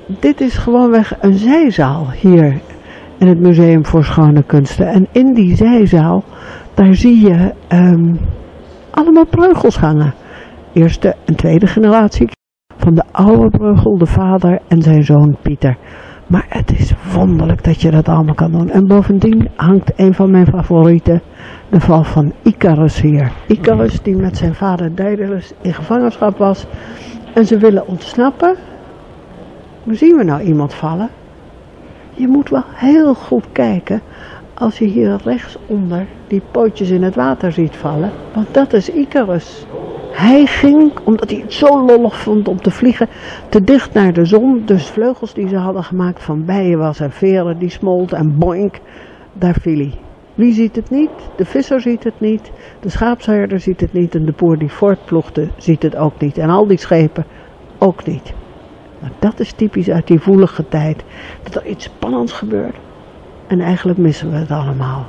dit is gewoonweg een zijzaal hier in het Museum voor Schone Kunsten. En in die zijzaal, daar zie je allemaal Breugels hangen. Eerste en tweede generatie van de oude Breugel, de vader en zijn zoon Pieter. Maar het is wonderlijk dat je dat allemaal kan doen. En bovendien hangt een van mijn favorieten, de val van Icarus hier. Icarus die met zijn vader Daedalus in gevangenschap was. En ze willen ontsnappen. Hoe zien we nou iemand vallen? Je moet wel heel goed kijken als je hier rechtsonder die pootjes in het water ziet vallen. Want dat is Icarus. Hij ging, omdat hij het zo lollig vond om te vliegen, te dicht naar de zon. Dus vleugels die ze hadden gemaakt van bijenwas en veren, die smolt en boink, daar viel hij. Wie ziet het niet? De visser ziet het niet, de schaapsherder ziet het niet en de boer die voortploegde ziet het ook niet. En al die schepen ook niet. Maar dat is typisch uit die woelige tijd, dat er iets spannends gebeurt. En eigenlijk missen we het allemaal.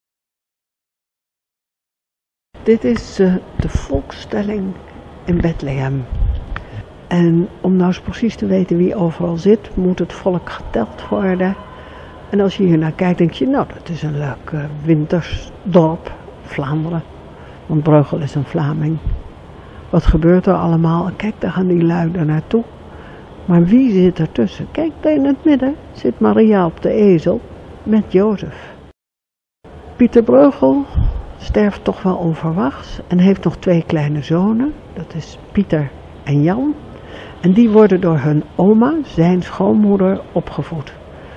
Dit is de volkstelling in Bethlehem. En om nou eens precies te weten wie overal zit, moet het volk geteld worden. En als je hier naar kijkt, denk je, nou, dat is een leuk winters dorp, Vlaanderen. Want Breugel is een Vlaming. Wat gebeurt er allemaal? En kijk, daar gaan die lui er naartoe. Maar wie zit er tussen? Kijk, daar in het midden zit Maria op de ezel met Jozef. Pieter Breugel sterft toch wel onverwachts en heeft nog 2 kleine zonen. Dat is Pieter en Jan. En die worden door hun oma, zijn schoonmoeder, opgevoed.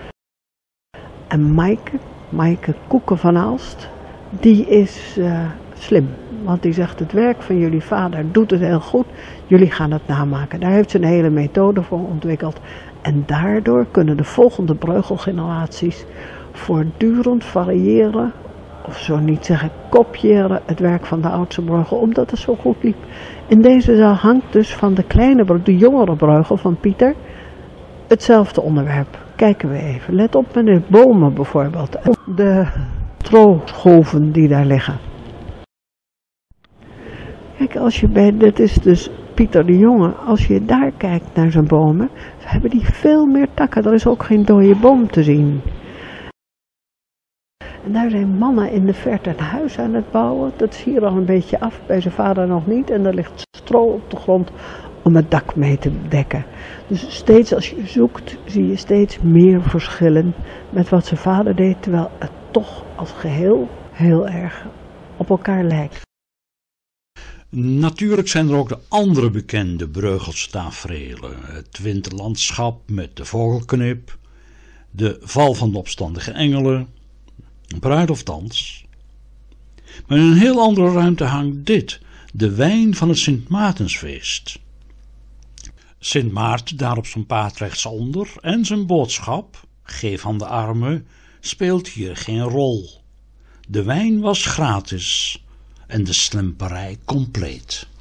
En Maaike Koeken van Aalst, die is slim. Want die zegt, het werk van jullie vader doet het heel goed. Jullie gaan het namaken. Daar heeft ze een hele methode voor ontwikkeld. En daardoor kunnen de volgende Breugelgeneraties voortdurend variëren, of zo niet zeggen, kopiëren het werk van de oudste Breugel, omdat het zo goed liep. In deze zaal hangt dus van de jongere Breugel van Pieter hetzelfde onderwerp. Kijken we even. Let op met de bomen bijvoorbeeld. De stroogolven die daar liggen. Kijk, dit is dus Pieter de Jonge. Als je daar kijkt naar zijn bomen, hebben die veel meer takken. Er is ook geen dode boom te zien. En daar zijn mannen in de verte een huis aan het bouwen. Dat is hier al een beetje af, bij zijn vader nog niet. En er ligt stro op de grond om het dak mee te dekken. Dus steeds als je zoekt, zie je steeds meer verschillen met wat zijn vader deed. Terwijl het toch als geheel heel erg op elkaar lijkt. Natuurlijk zijn er ook de andere bekende Breugelse taferelen. Het winterlandschap met de vogelknip, de val van de opstandige engelen, bruiloftdans. Maar in een heel andere ruimte hangt dit, de wijn van het Sint Maartensfeest. Sint Maarten daar op zijn paard rechtsonder en zijn boodschap, geef aan de armen, speelt hier geen rol. De wijn was gratis en de slemperij compleet.